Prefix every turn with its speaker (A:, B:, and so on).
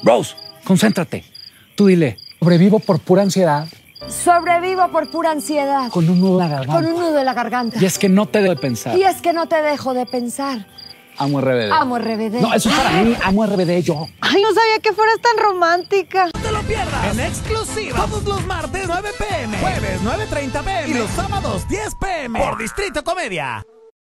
A: Rose, concéntrate. Tú dile, sobrevivo por pura ansiedad.
B: Sobrevivo por pura ansiedad.
A: Con un nudo en la garganta.
B: Con un nudo en la garganta.
A: Y es que no te dejo de pensar.
B: Y es que no te dejo de pensar.
A: Amo RBD.
B: Amo RBD.
A: No, eso es para mí. Amo RBD yo.
B: Ay, no sabía que fueras tan romántica.
C: No te lo pierdas en exclusiva todos los martes 9 p.m., jueves 9:30 p.m. y los sábados 10 p.m. por Distrito Comedia.